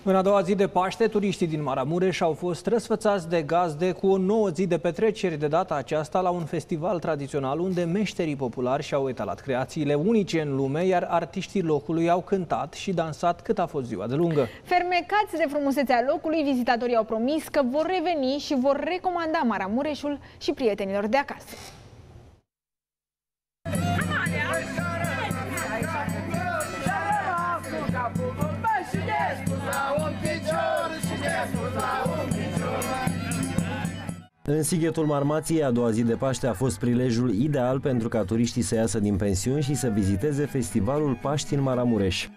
În a doua zi de Paște, turiștii din Maramureș au fost răsfățați de gazde cu o nouă zi de petreceri, de data aceasta la un festival tradițional unde meșterii populari și-au etalat creațiile unice în lume, iar artiștii locului au cântat și dansat cât a fost ziua de lungă. Fermecați de frumusețea locului, vizitatorii au promis că vor reveni și vor recomanda Maramureșul și prietenilor de acasă. În Sighetul Marmației, a doua zi de Paște a fost prilejul ideal pentru ca turiștii să iasă din pensiuni și să viziteze festivalul Paști în Maramureș.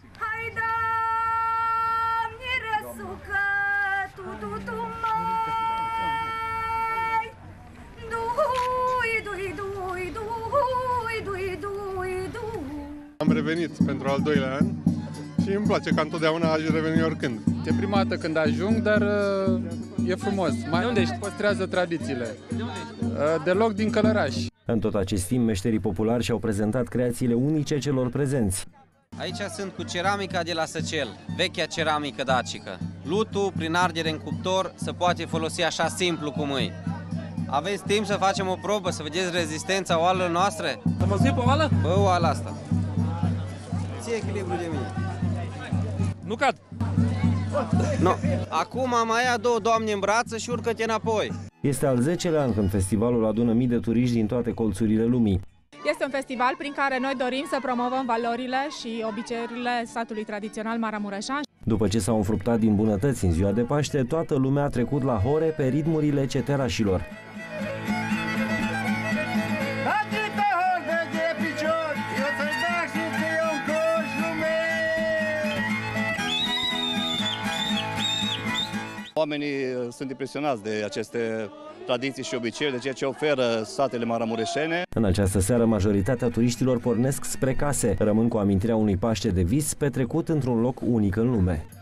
Am revenit pentru al doilea an și îmi place că întotdeauna aș reveni oricând. E prima dată când ajung, dar e frumos. De unde ești? Păstrează tradițiile. De unde ești? Deloc din Călăraș. În tot acest timp, meșterii populari și-au prezentat creațiile unice celor prezenți. Aici sunt cu ceramica de la Săcel, vechea ceramică dacică. Lutul, prin ardere în cuptor, se poate folosi așa simplu cu mâini. Aveți timp să facem o probă, să vedeți rezistența oalelor noastre? Să mă sui pe oală? Bă, oala asta. Ție echilibru de mine. Nu cad. No. Acum mai ia două doamne în brață și urcă-te înapoi. Este al 10-lea an când festivalul adună mii de turiști din toate colțurile lumii. Este un festival prin care noi dorim să promovăm valorile și obiceiurile satului tradițional maramureșan. După ce s-au înfruptat din bunătăți în ziua de Paște, toată lumea a trecut la hore pe ritmurile ceterașilor. Oamenii sunt impresionați de aceste tradiții și obiceiuri, de ceea ce oferă satele maramureșene. În această seară, majoritatea turiștilor pornesc spre case, rămân cu amintirea unui Paște de vis petrecut într-un loc unic în lume.